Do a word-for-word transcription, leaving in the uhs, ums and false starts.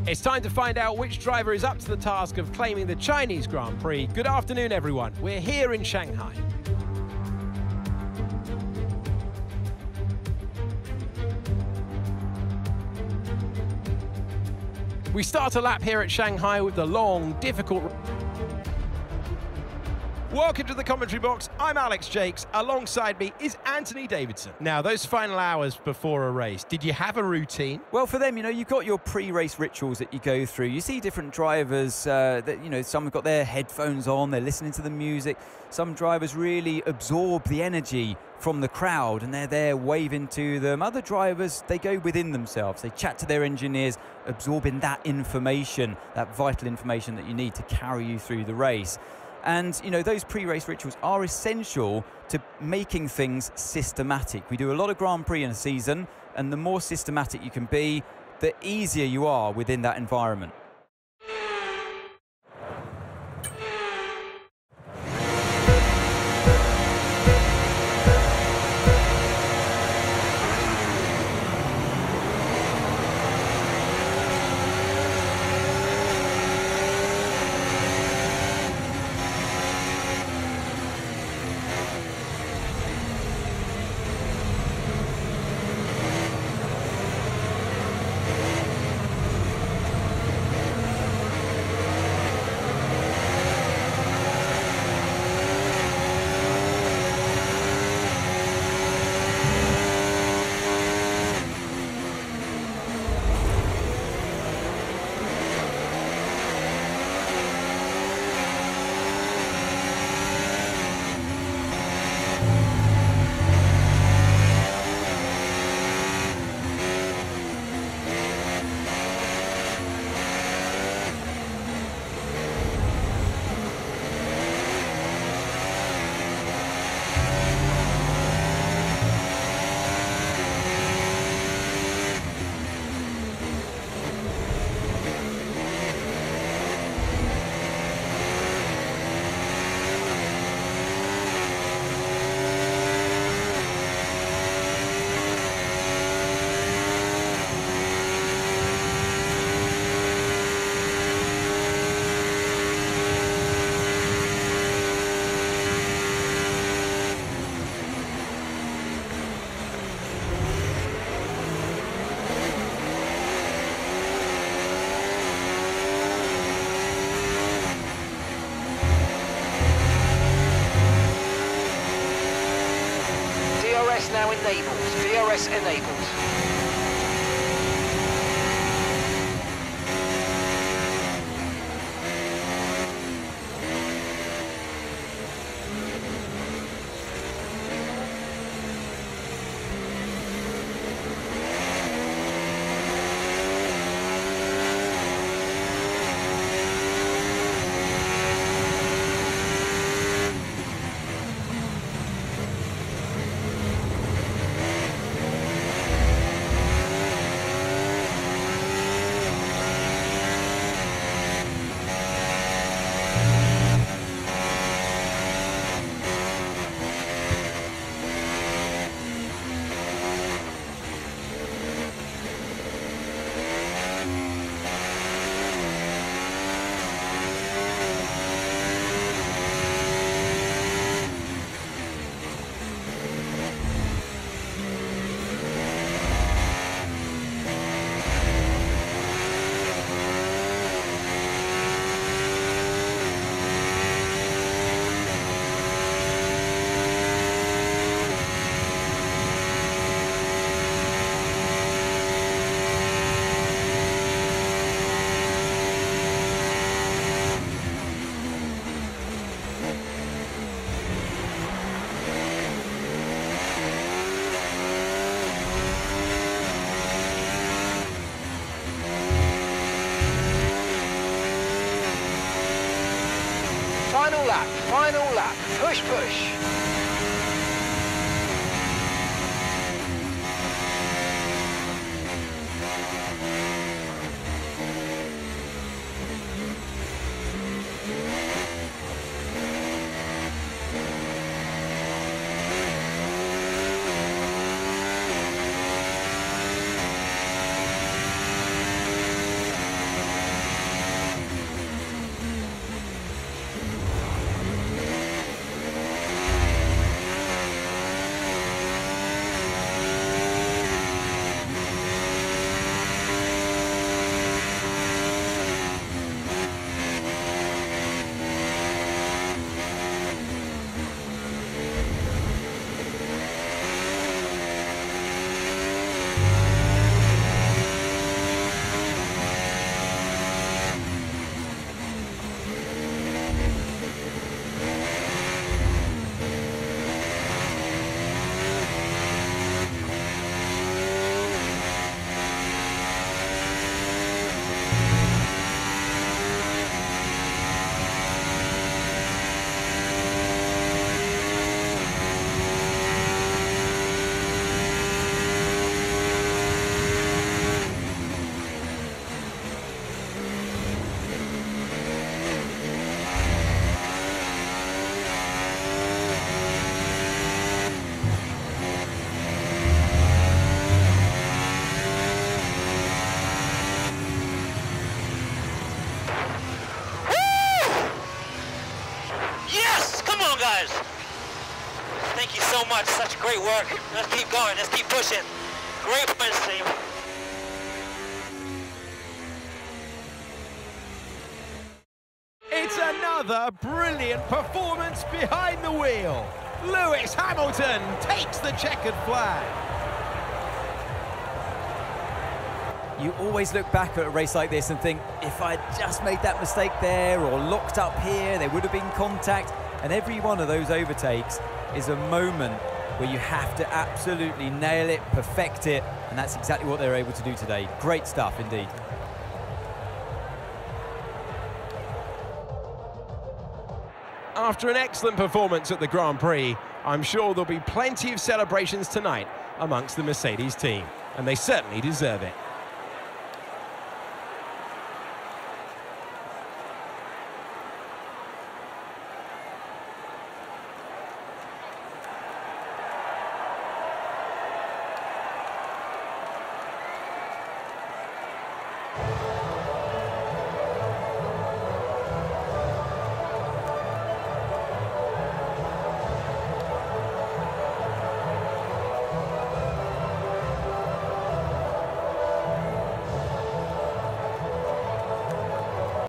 It's time to find out which driver is up to the task of claiming the Chinese Grand Prix. Good afternoon, everyone. We're here in Shanghai. We start a lap here at Shanghai with the long, difficult... Welcome to the commentary box. I'm Alex Jakes. Alongside me is Anthony Davidson. Now, those final hours before a race, did you have a routine? Well, for them, you know, you've got your pre-race rituals that you go through. You see different drivers uh, that, you know, some have got their headphones on, they're listening to the music. Some drivers really absorb the energy from the crowd and they're there waving to them. Other drivers, they go within themselves. They chat to their engineers, absorbing that information, that vital information that you need to carry you through the race. And, you know, those pre-race rituals are essential to making things systematic. We do a lot of Grand Prix in a season, and the more systematic you can be, the easier you are within that environment. Now enabled. D R S enabled. Final lap, final lap, push, push. guys. Thank you so much. Such great work. Let's keep going. Let's keep pushing. Great points, team. It's another brilliant performance behind the wheel. Lewis Hamilton takes the checkered flag. You always look back at a race like this and think, if I'd just made that mistake there or locked up here, there would have been contact. And every one of those overtakes is a moment where you have to absolutely nail it, perfect it, and that's exactly what they're able to do today. Great stuff indeed. After an excellent performance at the Grand Prix, I'm sure there'll be plenty of celebrations tonight amongst the Mercedes team, and they certainly deserve it.